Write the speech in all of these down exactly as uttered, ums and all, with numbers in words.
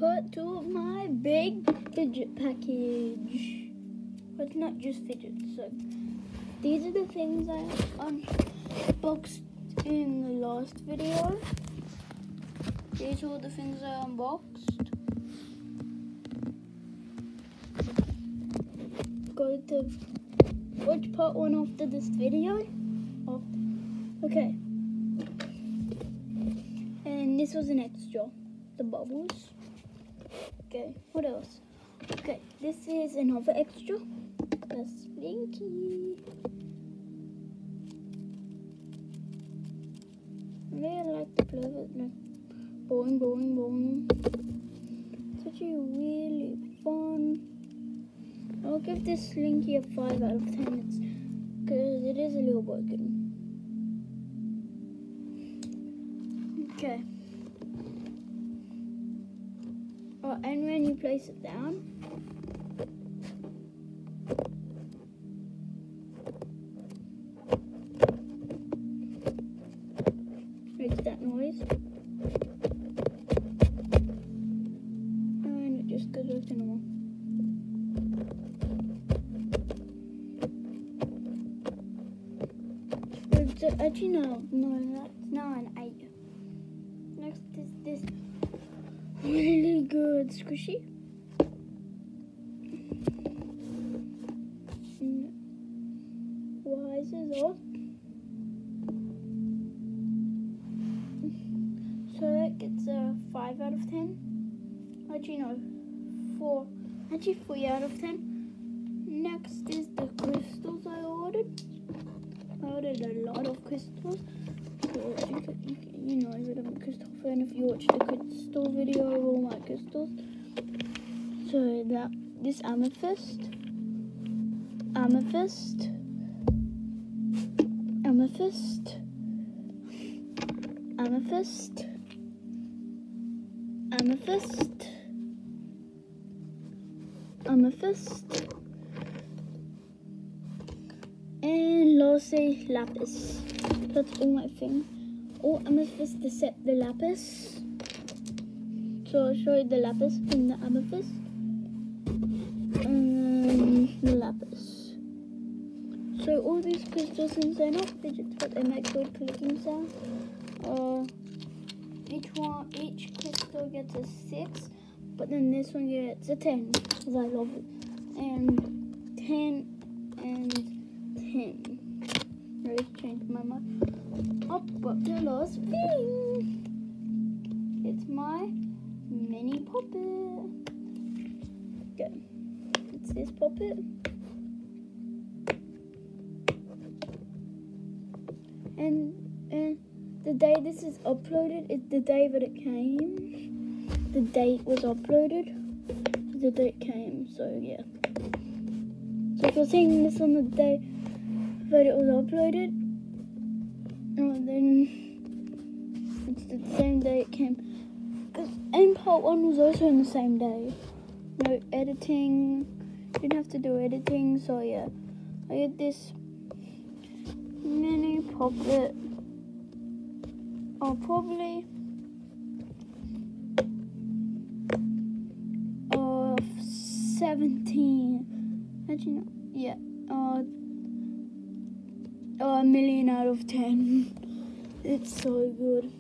part two of my big fidget package. But it's not just fidgets, so these are the things I unboxed in the last video. These are all the things I unboxed. Go to watch part one after this video. After. Okay. And this was an extra. The bubbles. Okay, what else? Okay, this is another extra. The Slinky. I really like to play with it. Boing, boing, boing. It's actually really fun. I'll give this Slinky a five out of ten. It's because it is a little broken. Okay. Oh, and when you place it down, makes that noise, and it just goes back to normal. It's actually no, no, that's now an eight. Next is this really good squishy. Why is it off? So that gets a five out of ten. Actually no, four. Actually three out of ten. Next is the crystals I ordered. I ordered a lot of crystals. You, could, you, could, you know that I'm a crystal fan if you watch the crystal video of all my crystals. So that this amethyst, amethyst, amethyst, amethyst, amethyst, amethyst, and lastly lapis. That's all my things. All amethyst except the lapis. So I'll show you the lapis and the amethyst. And the lapis. So all these crystals, since they're not fidgets, but they make good clicking sounds. Uh, each one, each crystal gets a six, but then this one gets a ten, because I love it. And ten and ten. I just changed my mind. Up, but the last thing. It's my mini puppet. Okay. It's this puppet. And and the day this is uploaded is the day that it came. The date was uploaded. The date came, so yeah. So if you're seeing this on the day that it was uploaded, oh, then it's the same day it came. Because and part one was also on the same day. No editing, didn't have to do editing, so yeah. I had this mini puppet. Oh, probably uh seventeen. Actually, no, yeah. Uh. Oh, a million out of ten. It's so good.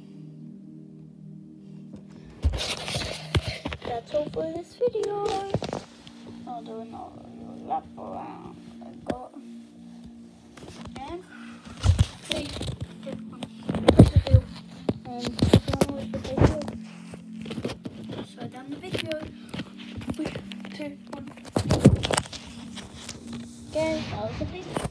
That's all for this video. I'll do another wrap around I got. And three, two, one. And if you want to watch the video, slow down the video. Three, two, one. Okay, that was the video.